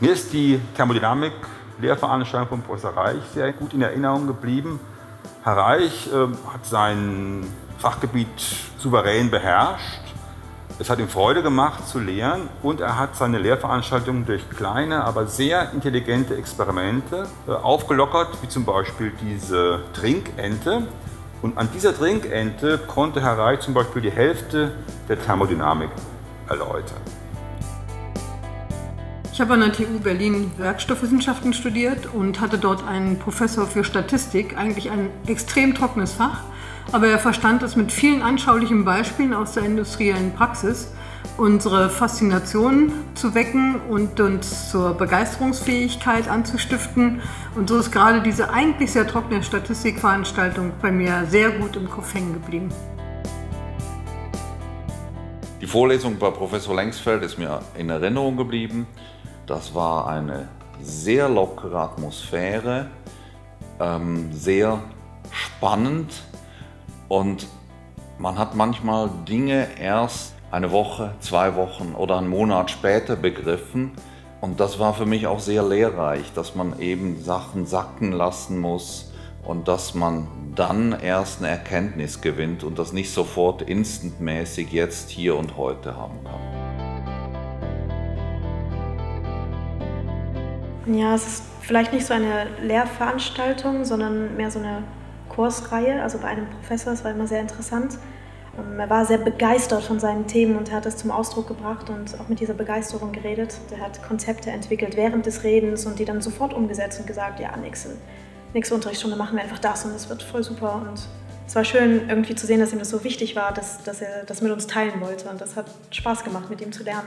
Mir ist die Thermodynamik-Lehrveranstaltung von Professor Reich sehr gut in Erinnerung geblieben. Herr Reich hat sein Fachgebiet souverän beherrscht. Es hat ihm Freude gemacht zu lehren und er hat seine Lehrveranstaltungen durch kleine, aber sehr intelligente Experimente aufgelockert, wie zum Beispiel diese Trinkente. Und an dieser Trinkente konnte Herr Reich zum Beispiel die Hälfte der Thermodynamik erläutern. Ich habe an der TU Berlin Werkstoffwissenschaften studiert und hatte dort einen Professor für Statistik, eigentlich ein extrem trockenes Fach, aber er verstand es mit vielen anschaulichen Beispielen aus der industriellen Praxis, unsere Faszination zu wecken und uns zur Begeisterungsfähigkeit anzustiften. Und so ist gerade diese eigentlich sehr trockene Statistikveranstaltung bei mir sehr gut im Kopf hängen geblieben. Die Vorlesung bei Professor Lengsfeld ist mir in Erinnerung geblieben. Das war eine sehr lockere Atmosphäre, sehr spannend und man hat manchmal Dinge erst eine Woche, 2 Wochen oder einen Monat später begriffen und das war für mich auch sehr lehrreich, dass man eben Sachen sacken lassen muss und dass man dann erst eine Erkenntnis gewinnt und das nicht sofort instantmäßig jetzt, hier und heute haben kann. Ja, es ist vielleicht nicht so eine Lehrveranstaltung, sondern mehr so eine Kursreihe, also bei einem Professor. Es war immer sehr interessant. Er war sehr begeistert von seinen Themen und er hat es zum Ausdruck gebracht und auch mit dieser Begeisterung geredet. Er hat Konzepte entwickelt während des Redens und die dann sofort umgesetzt und gesagt, ja, nächste Unterrichtsstunde machen wir einfach das und es wird voll super. Und es war schön irgendwie zu sehen, dass ihm das so wichtig war, dass er das mit uns teilen wollte und das hat Spaß gemacht, mit ihm zu lernen.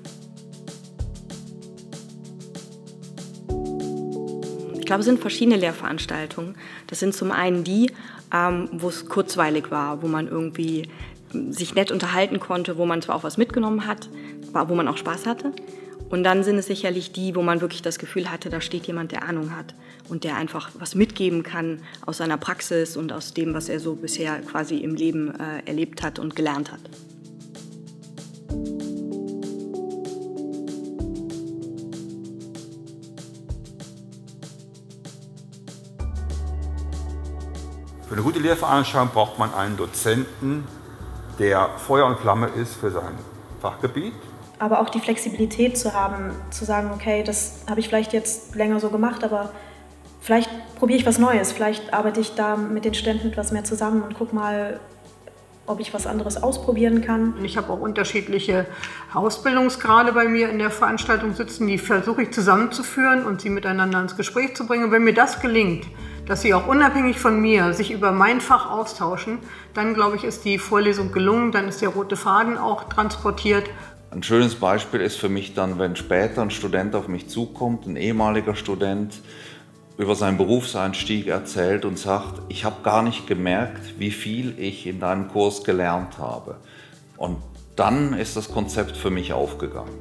Ich glaube, es sind verschiedene Lehrveranstaltungen. Das sind zum einen die, wo es kurzweilig war, wo man irgendwie sich nett unterhalten konnte, wo man zwar auch was mitgenommen hat, aber wo man auch Spaß hatte. Und dann sind es sicherlich die, wo man wirklich das Gefühl hatte, da steht jemand, der Ahnung hat und der einfach was mitgeben kann aus seiner Praxis und aus dem, was er so bisher quasi im Leben erlebt hat und gelernt hat. Für eine gute Lehrveranstaltung braucht man einen Dozenten, der Feuer und Flamme ist für sein Fachgebiet. Aber auch die Flexibilität zu haben, zu sagen, okay, das habe ich vielleicht jetzt länger so gemacht, aber vielleicht probiere ich was Neues, vielleicht arbeite ich da mit den Studenten etwas mehr zusammen und gucke mal, ob ich was anderes ausprobieren kann. Ich habe auch unterschiedliche Ausbildungsgrade bei mir in der Veranstaltung sitzen, die versuche ich zusammenzuführen und sie miteinander ins Gespräch zu bringen. Und wenn mir das gelingt, dass sie auch unabhängig von mir sich über mein Fach austauschen, dann glaube ich, ist die Vorlesung gelungen, dann ist der rote Faden auch transportiert. Ein schönes Beispiel ist für mich dann, wenn später ein Student auf mich zukommt, ein ehemaliger Student, über seinen Berufseinstieg erzählt und sagt, ich habe gar nicht gemerkt, wie viel ich in deinem Kurs gelernt habe. Und dann ist das Konzept für mich aufgegangen.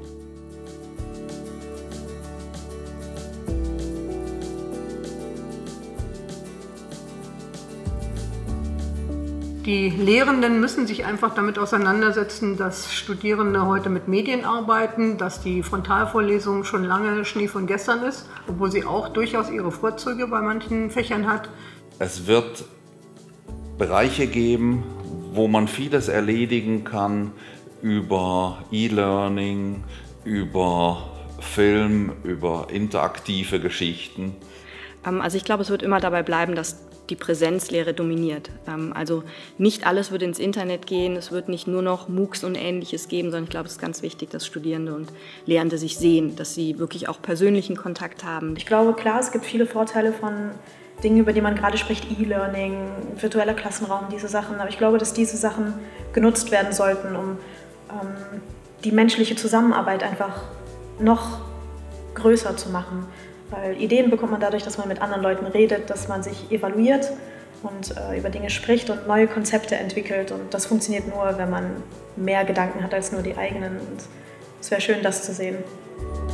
Die Lehrenden müssen sich einfach damit auseinandersetzen, dass Studierende heute mit Medien arbeiten, dass die Frontalvorlesung schon lange Schnee von gestern ist, obwohl sie auch durchaus ihre Vorzüge bei manchen Fächern hat. Es wird Bereiche geben, wo man vieles erledigen kann über E-Learning, über Film, über interaktive Geschichten. Also ich glaube, es wird immer dabei bleiben, dass die Präsenzlehre dominiert. Also nicht alles wird ins Internet gehen, es wird nicht nur noch MOOCs und Ähnliches geben, sondern ich glaube, es ist ganz wichtig, dass Studierende und Lehrende sich sehen, dass sie wirklich auch persönlichen Kontakt haben. Ich glaube, klar, es gibt viele Vorteile von Dingen, über die man gerade spricht, E-Learning, virtueller Klassenraum, diese Sachen. Aber ich glaube, dass diese Sachen genutzt werden sollten, um die menschliche Zusammenarbeit einfach noch größer zu machen. Weil Ideen bekommt man dadurch, dass man mit anderen Leuten redet, dass man sich evaluiert und über Dinge spricht und neue Konzepte entwickelt. Und das funktioniert nur, wenn man mehr Gedanken hat als nur die eigenen. Und es wäre schön, das zu sehen.